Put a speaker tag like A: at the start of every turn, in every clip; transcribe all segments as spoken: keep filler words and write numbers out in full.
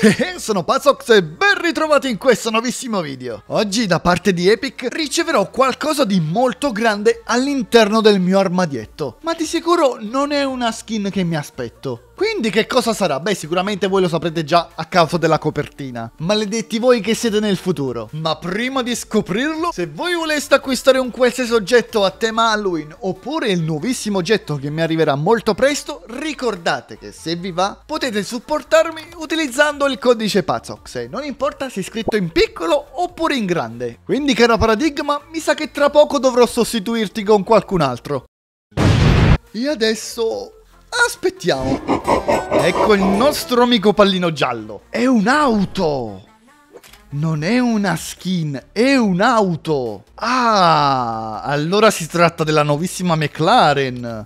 A: Sono Pazox e ben ritrovati in questo nuovissimo video. Oggi da parte di Epic riceverò qualcosa di molto grande all'interno del mio armadietto, ma di sicuro non è una skin che mi aspetto. Quindi che cosa sarà? Beh, sicuramente voi lo saprete già a causa della copertina. Maledetti voi che siete nel futuro. Ma prima di scoprirlo, se voi voleste acquistare un qualsiasi oggetto a tema Halloween oppure il nuovissimo oggetto che mi arriverà molto presto, ricordate che se vi va potete supportarmi utilizzando il codice Pazox. Non importa se è scritto in piccolo oppure in grande. Quindi caro Paradigma, mi sa che tra poco dovrò sostituirti con qualcun altro. E adesso... aspettiamo. Ecco il nostro amico pallino giallo. È un'auto. Non è una skin, è un'auto. Ah, allora si tratta della nuovissima McLaren.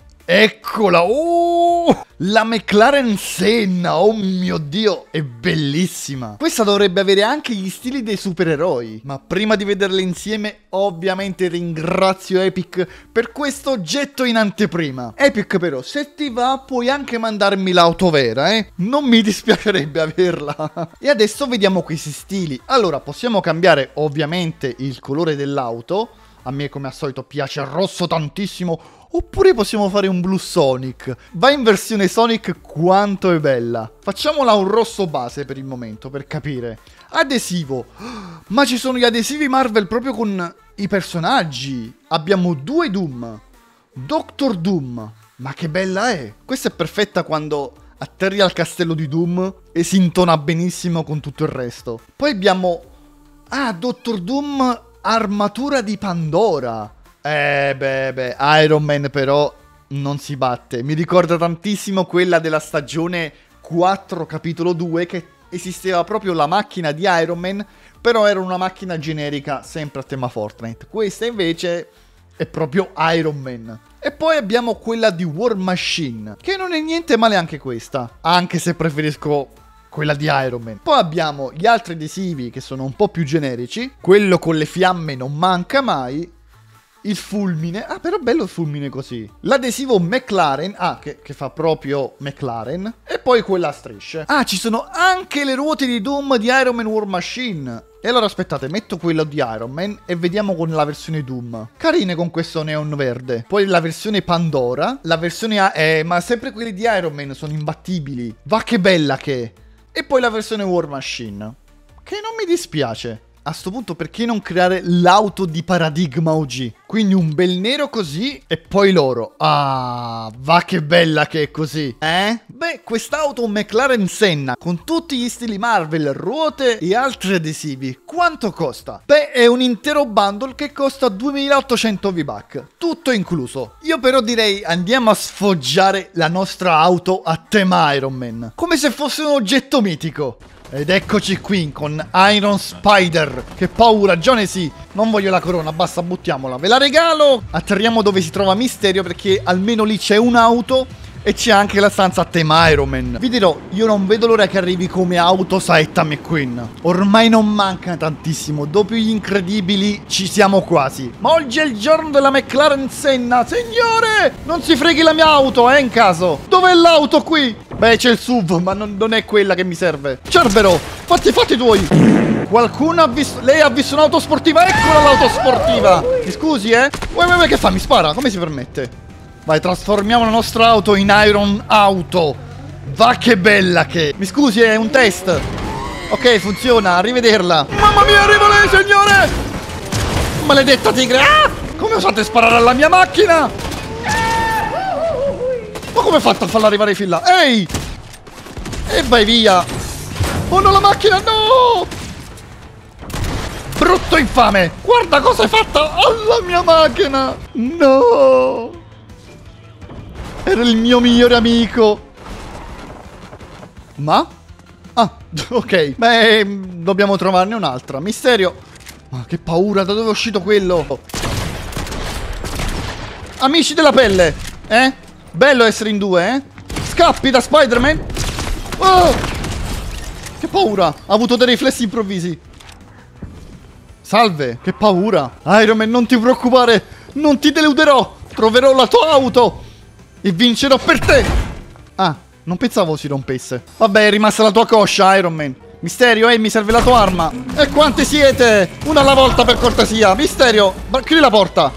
A: Eccola. Oh, la McLaren Senna. Oh mio Dio, è bellissima. Questa dovrebbe avere anche gli stili dei supereroi. Ma prima di vederle insieme, ovviamente ringrazio Epic per questo oggetto in anteprima. Epic però, se ti va puoi anche mandarmi l'auto vera, eh. Non mi dispiacerebbe averla. E adesso vediamo questi stili. Allora, possiamo cambiare ovviamente il colore dell'auto. A me come al solito piace il rosso tantissimo. Oppure possiamo fare un blu Sonic. Va in versione Sonic, quanto è bella. Facciamola un rosso base per il momento, per capire. Adesivo. Ma ci sono gli adesivi Marvel proprio con i personaggi. Abbiamo due Doom. Doctor Doom. Ma che bella è. Questa è perfetta quando atterri al castello di Doom e si intona benissimo con tutto il resto. Poi abbiamo... ah, Doctor Doom armatura di Pandora. Eh beh beh, Iron Man però non si batte. Mi ricorda tantissimo quella della stagione quattro capitolo due, che esisteva proprio la macchina di Iron Man, però era una macchina generica sempre a tema Fortnite. Questa invece è proprio Iron Man. E poi abbiamo quella di War Machine, che non è niente male anche questa, anche se preferisco quella di Iron Man. Poi abbiamo gli altri adesivi che sono un po' più generici. Quello con le fiamme non manca mai. Il fulmine. Ah, però bello il fulmine così. L'adesivo McLaren. Ah, che, che fa proprio McLaren. E poi quella a strisce. Ah, ci sono anche le ruote di Doom di Iron Man War Machine. E allora aspettate, metto quello di Iron Man e vediamo con la versione Doom. Carine con questo neon verde. Poi la versione Pandora. La versione A... Eh, ma sempre quelli di Iron Man sono imbattibili. Va che bella che è. E poi la versione War Machine, che non mi dispiace. A sto punto perché non creare l'auto di Paradigma O G? Quindi un bel nero così e poi loro. Ah, va che bella che è così. Eh? Beh, quest'auto McLaren Senna con tutti gli stili Marvel, ruote e altri adesivi. Quanto costa? Beh, è un intero bundle che costa duemilaottocento V-Bucks. Tutto incluso. Io però direi andiamo a sfoggiare la nostra auto a tema Iron Man. Come se fosse un oggetto mitico. Ed eccoci qui con Iron Spider. Che paura, Gione sì. Non voglio la corona, basta, buttiamola. Ve la regalo. Atterriamo dove si trova Mysterio, perché almeno lì c'è un'auto e c'è anche la stanza a tema Iron Man. Vi dirò, io non vedo l'ora che arrivi come auto Saetta McQueen. Ormai non manca tantissimo. Dopo gli incredibili ci siamo quasi. Ma oggi è il giorno della McLaren Senna. Signore, non si freghi la mia auto, eh, in caso. Dov'è l'auto qui? Beh, c'è il S U V, ma non, non è quella che mi serve. Cerbero, fatti i fatti tuoi. Qualcuno ha visto... Lei ha visto un'auto sportiva? Eccola l'auto sportiva. Mi scusi, eh? Uè, uè, uè, che fa? Mi spara? Come si permette? Vai, trasformiamo la nostra auto in Iron Auto. Va che bella che... Mi scusi, è un test. Ok, funziona, arrivederla. Mamma mia, arriva lei, signore! Maledetta tigre! Ah! Come osate sparare alla mia macchina? Ma come hai fatto a farla arrivare fin là? Ehi! E vai via! Oh no, la macchina, no! Brutto infame! Guarda cosa hai fatto alla mia macchina! No! Era il mio migliore amico! Ma? Ah, ok. Beh, dobbiamo trovarne un'altra. Mysterio! Ma che paura, da dove è uscito quello? Amici della pelle! Eh? Bello essere in due, eh? Scappi da Spider-Man? Oh! Che paura! Ha avuto dei riflessi improvvisi. Salve, che paura. Iron Man, non ti preoccupare. Non ti deluderò. Troverò la tua auto e vincerò per te. Ah, Non pensavo si rompesse. Vabbè, è rimasta la tua coscia, Iron Man. Misterio, eh, mi serve la tua arma. E quanti siete? Una alla volta, per cortesia. Misterio, chiudi la porta.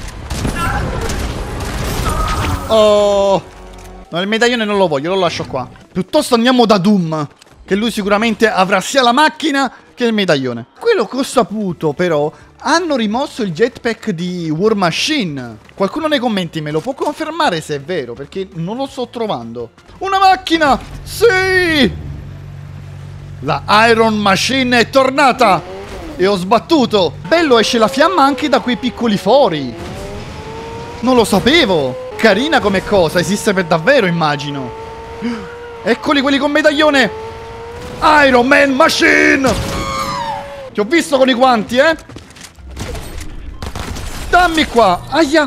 A: Oh. No, il medaglione non lo voglio, lo lascio qua. Piuttosto andiamo da Doom, che lui sicuramente avrà sia la macchina che il medaglione. Quello che ho saputo, però, hanno rimosso il jetpack di War Machine. Qualcuno nei commenti me lo può confermare se è vero, perché non lo sto trovando. Una macchina! Sì! La Iron Machine è tornata! E ho sbattuto! Bello, esce la fiamma anche da quei piccoli fori. Non lo sapevo! Carina come cosa, esiste per davvero, immagino. Eccoli quelli con medaglione! Iron Man Machine! Ti ho visto con i guanti, eh? Dammi qua! Aia!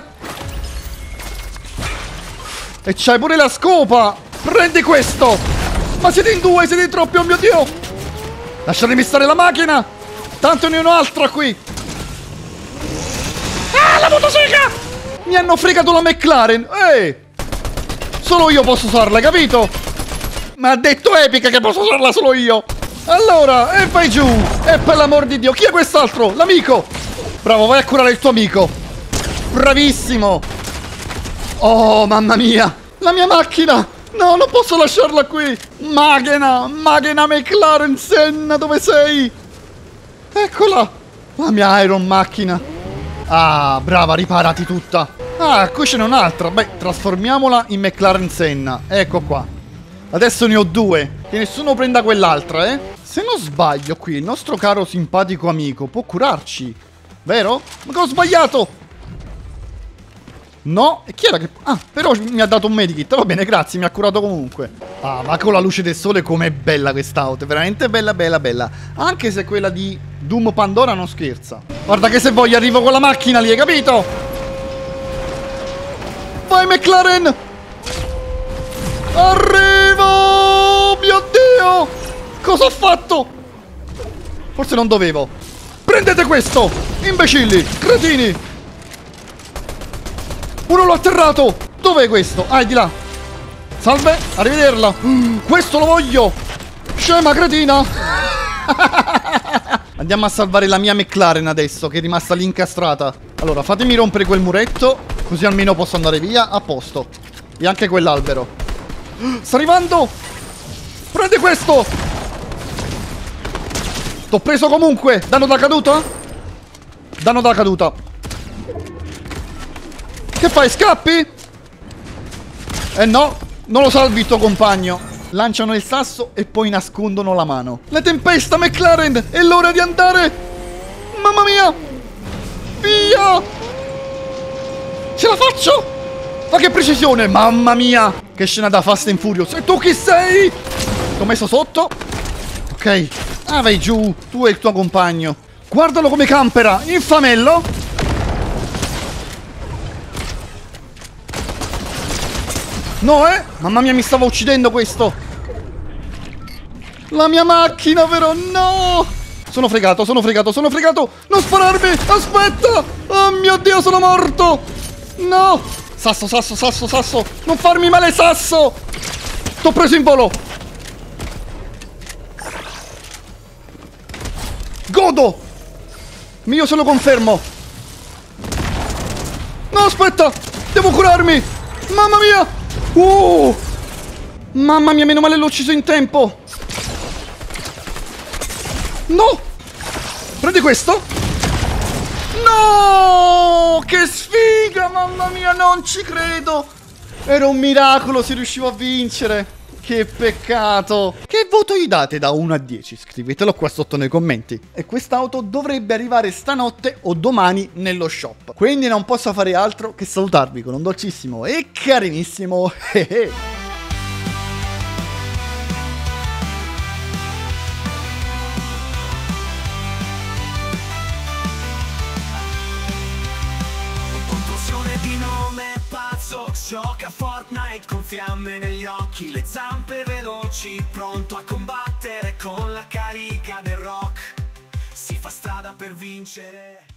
A: E c'hai pure la scopa! Prendi questo! Ma siete in due, siete in troppi, oh mio Dio! Lasciatemi stare la macchina! Tanto ne ho un'altra qui! Ah, la motosega! Mi hanno fregato la McLaren! Ehi! Solo io posso usarla, capito? Ma ha detto Epic che posso usarla solo io! Allora, e vai giù! E per l'amor di Dio, chi è quest'altro? L'amico! Bravo, vai a curare il tuo amico! Bravissimo! Oh, mamma mia! La mia macchina! No, non posso lasciarla qui! Macchina! Macchina McLaren Senna, dove sei? Eccola! La mia Iron macchina! Ah, brava, riparati tutta! Ah, qui ce n'è un'altra! Beh, trasformiamola in McLaren Senna. Ecco qua. Adesso ne ho due. Che nessuno prenda quell'altra, eh? Se non sbaglio, qui il nostro caro simpatico amico può curarci. Vero? Ma che ho sbagliato! No, e chi era che... Ah, però mi ha dato un medikit. Va bene, grazie, mi ha curato comunque. Ah, ma con la luce del sole com'è bella quest'auto. È veramente bella, bella, bella. Anche se quella di Doom Pandora non scherza. Guarda che se voglio arrivo con la macchina lì, hai capito? Vai McLaren! Arrivo! Mio Dio! Cosa ho fatto? Forse non dovevo. Prendete questo! Imbecilli! Cretini! Uno l'ho atterrato! Dov'è questo? Ah, è di là. Salve, arrivederla. Uh, questo lo voglio! Scema cretina! Andiamo a salvare la mia McLaren adesso, che è rimasta lì incastrata. Allora, fatemi rompere quel muretto, così almeno posso andare via a posto. E anche quell'albero. Uh, sta arrivando! Prendi questo! T'ho preso comunque! Danno da caduta? Danno da caduta. Che fai? Scappi? Eh no, non lo salvi il tuo compagno. Lanciano il sasso e poi nascondono la mano. La tempesta, McLaren! È l'ora di andare! Mamma mia! Via! Ce la faccio! Ma che precisione! Mamma mia! Che scena da Fast and Furious! E tu chi sei? Ti ho messo sotto. Ok. Ah, vai giù. Tu e il tuo compagno. Guardalo come campera! Infamello! No, eh? Mamma mia, mi stava uccidendo questo. La mia macchina, vero? No! Sono fregato, sono fregato, sono fregato. Non spararmi! Aspetta! Oh mio Dio, sono morto! No! Sasso, sasso, sasso, sasso! Non farmi male, sasso! T'ho preso in volo! Godo! Io se lo confermo! No, aspetta! Devo curarmi! Mamma mia! Uh! Mamma mia, meno male l'ho ucciso in tempo! No! Prendi questo! No! Che sfiga! Mamma mia, non ci credo! Era un miracolo se riuscivo a vincere! Che peccato! Che voto gli date da uno a dieci? Scrivetelo qua sotto nei commenti. E quest'auto dovrebbe arrivare stanotte o domani nello shop. Quindi non posso fare altro che salutarvi con un dolcissimo e carinissimo hehe.
B: Gioca a Fortnite con fiamme negli occhi, le zampe veloci, pronto a combattere con la carica del rock. Si fa strada per vincere.